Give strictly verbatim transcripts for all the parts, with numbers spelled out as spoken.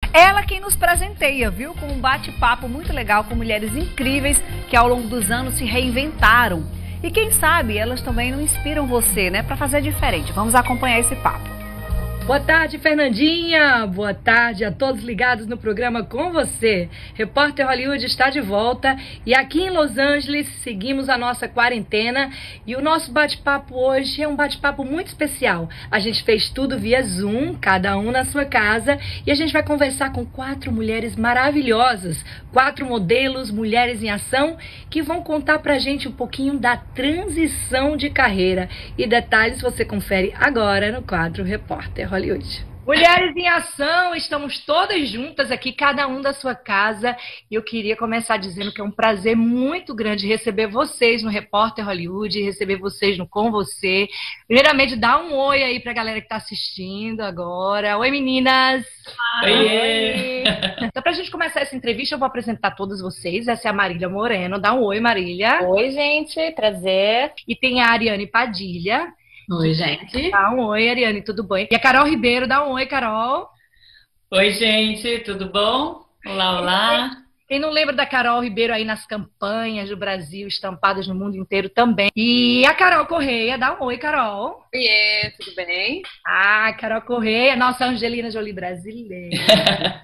Ela quem nos presenteia, viu? Com um bate-papo muito legal com mulheres incríveis que ao longo dos anos se reinventaram. E quem sabe elas também não inspiram você, né? Para fazer diferente. Vamos acompanhar esse papo. Boa tarde, Fernandinha. Boa tarde a todos ligados no programa Com Você. Repórter Hollywood está de volta e aqui em Los Angeles seguimos a nossa quarentena e o nosso bate-papo hoje é um bate-papo muito especial. A gente fez tudo via Zoom, cada um na sua casa, e a gente vai conversar com quatro mulheres maravilhosas, quatro modelos, mulheres em ação, que vão contar pra gente um pouquinho da transição de carreira. E detalhes você confere agora no quadro Repórter Hollywood. Mulheres em Ação, estamos todas juntas aqui, cada um da sua casa. E eu queria começar dizendo que é um prazer muito grande receber vocês no Repórter Hollywood, receber vocês no Com Você. Primeiramente, dá um oi aí pra galera que tá assistindo agora. Oi, meninas! Oi! Oi. Então, pra gente começar essa entrevista, eu vou apresentar todos vocês. Essa é a Marília Moreno. Dá um oi, Marília. Oi, gente. Prazer. E tem a Ariane Padilha. Oi, gente. Dá um oi, Ariane, tudo bem? E a Carol Ribeiro, dá um oi, Carol. Oi, gente, tudo bom? Olá, olá. Quem não lembra da Carol Ribeiro aí nas campanhas do Brasil, estampadas no mundo inteiro também. E a Carol Correia, dá um oi, Carol. Oiê, tudo bem? Ah, Carol Correia, nossa Angelina Jolie brasileira.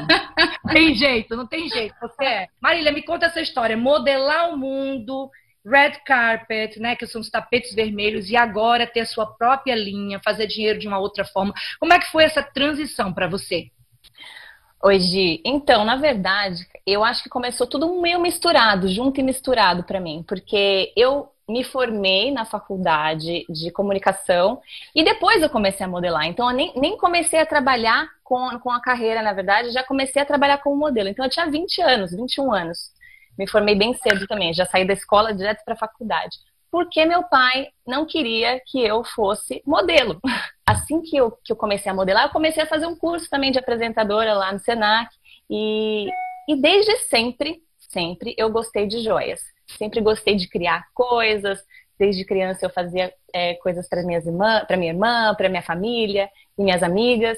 Tem jeito, não tem jeito, você é. Marília, me conta essa história, modelar o mundo... Red carpet, né, que são os tapetes vermelhos, e agora ter a sua própria linha, fazer dinheiro de uma outra forma. Como é que foi essa transição para você? Oi, Gi. Então, na verdade, eu acho que começou tudo meio misturado, junto e misturado para mim, porque eu me formei na faculdade de comunicação e depois eu comecei a modelar. Então, eu nem, nem comecei a trabalhar com, com a carreira, na verdade, já comecei a trabalhar como modelo. Então, eu tinha vinte anos, vinte e um anos. Me formei bem cedo também, já saí da escola direto para a faculdade. Porque meu pai não queria que eu fosse modelo. Assim que eu, que eu comecei a modelar, eu comecei a fazer um curso também de apresentadora lá no Senac. E, e desde sempre, sempre eu gostei de joias. Sempre gostei de criar coisas. Desde criança eu fazia é, coisas para minhas irmãs, para minha irmã, para minha família e minhas amigas.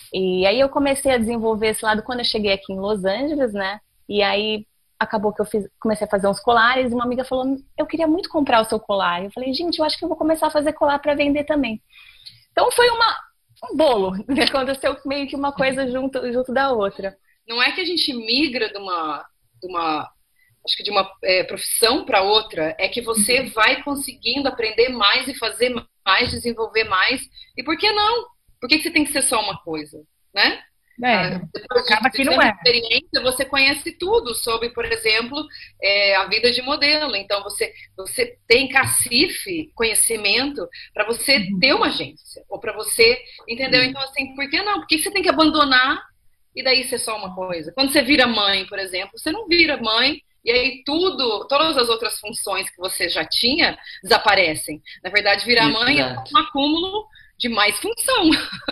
E aí eu comecei a desenvolver esse lado quando eu cheguei aqui em Los Angeles, né? E aí acabou que eu fiz, comecei a fazer uns colares e uma amiga falou, eu queria muito comprar o seu colar. Eu falei, gente, eu acho que eu vou começar a fazer colar para vender também. Então foi uma, um bolo, aconteceu meio que uma coisa junto, junto da outra. Não é que a gente migra de uma, de uma acho que de uma é, profissão para outra, é que você uhum. vai conseguindo aprender mais e fazer mais, desenvolver mais. E por que não? Por que você tem que ser só uma coisa, né? É, depois acaba de, que não é. Experiência, você conhece tudo sobre, por exemplo, é, a vida de modelo. Então, você, você tem cacife, conhecimento, para você uhum. ter uma agência. Ou para você, entendeu? Então, assim, por que não? Por que você tem que abandonar e daí ser só uma coisa? Quando você vira mãe, por exemplo, você não vira mãe e aí tudo, todas as outras funções que você já tinha desaparecem. Na verdade, virar Exato. Mãe é um acúmulo de mais função.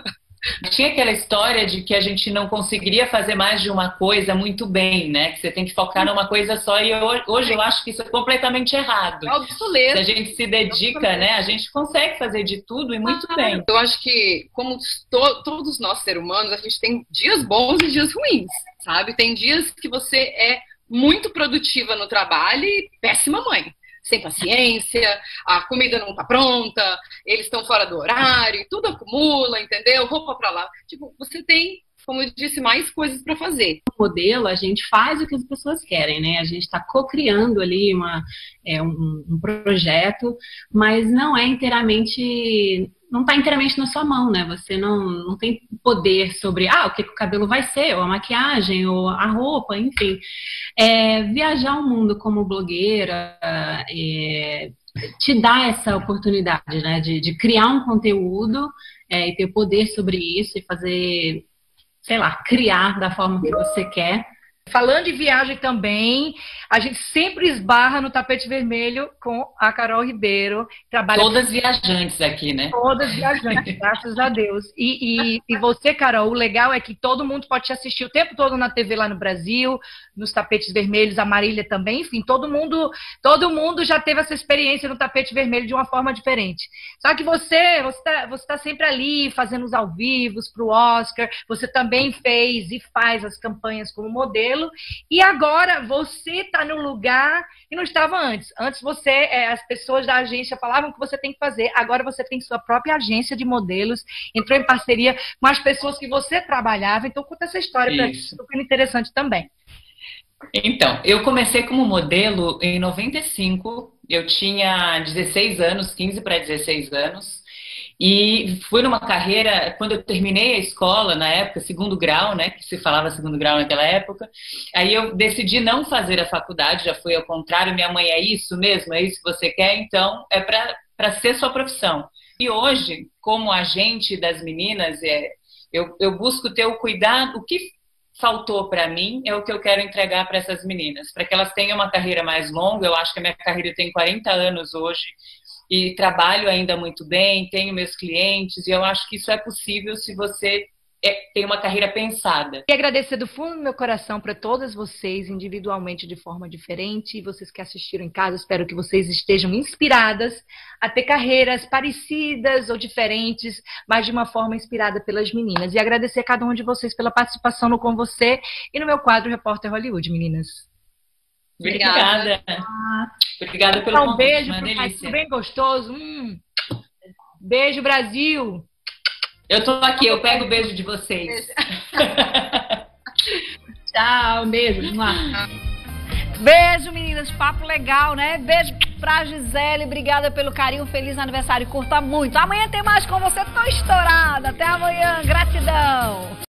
Tinha aquela história de que a gente não conseguiria fazer mais de uma coisa muito bem, né? Que você tem que focar numa coisa só e hoje eu acho que isso é completamente errado. É obsoleto. Se a gente se dedica, é né? A gente consegue fazer de tudo e muito ah, bem. Eu acho que, como to todos nós seres humanos, a gente tem dias bons e dias ruins, sabe? Tem dias que você é muito produtiva no trabalho e péssima mãe. Sem paciência, a comida não tá pronta, eles estão fora do horário, tudo acumula, entendeu? Roupa pra lá. Tipo, você tem, como eu disse, mais coisas para fazer. No modelo, a gente faz o que as pessoas querem, né? A gente está co-criando ali uma, é, um, um projeto, mas não é inteiramente... não está inteiramente na sua mão, né? Você não, não tem poder sobre ah, o que, que o cabelo vai ser, ou a maquiagem, ou a roupa, enfim. É, viajar o mundo como blogueira é, te dá essa oportunidade, né? De, de criar um conteúdo é, e ter poder sobre isso e fazer, sei lá, criar da forma que você quer. Falando de viagem também, a gente sempre esbarra no tapete vermelho com a Carol Ribeiro. Trabalha Todas viajantes aqui, né? Todas viajantes, graças a Deus. E, e, e você, Carol, o legal é que todo mundo pode te assistir o tempo todo na T V lá no Brasil, nos tapetes vermelhos, a Marília também, enfim, todo mundo, todo mundo já teve essa experiência no tapete vermelho de uma forma diferente. Só que você, você está você tá sempre ali fazendo os ao vivos para o Oscar, você também fez e faz as campanhas como modelo. E agora você está no lugar que não estava antes. Antes você, é, as pessoas da agência falavam que você tem que fazer. Agora você tem sua própria agência de modelos, entrou em parceria com as pessoas que você trabalhava. Então conta essa história para gente, super interessante também. Então, eu comecei como modelo em noventa e cinco. Eu tinha dezesseis anos, quinze para dezesseis anos. E fui numa carreira, quando eu terminei a escola, na época, segundo grau, né, que se falava segundo grau naquela época, aí eu decidi não fazer a faculdade, já fui ao contrário, minha mãe, é isso mesmo, é isso que você quer, então é para ser sua profissão. E hoje, como agente das meninas, é, eu, eu busco ter o cuidado, o que faltou para mim é o que eu quero entregar para essas meninas, para que elas tenham uma carreira mais longa. Eu acho que a minha carreira tem quarenta anos hoje, e trabalho ainda muito bem, tenho meus clientes, e eu acho que isso é possível se você é, tem uma carreira pensada. E agradecer do fundo do meu coração para todas vocês, individualmente de forma diferente, e vocês que assistiram em casa, espero que vocês estejam inspiradas a ter carreiras parecidas ou diferentes, mas de uma forma inspirada pelas meninas. E agradecer a cada um de vocês pela participação no Com Você e no meu quadro Repórter Hollywood, meninas. Obrigada. Obrigada pelo um convite. Beijo uma pro delícia. Brasil, bem gostoso. Hum. Beijo, Brasil. Eu tô aqui, eu pego o beijo de vocês. Tchau, beijo. Beijo, meninas. Papo legal, né? Beijo pra Gisele. Obrigada pelo carinho. Feliz aniversário. Curta muito. Amanhã tem mais Com Você. Tô estourada. Até amanhã. Gratidão.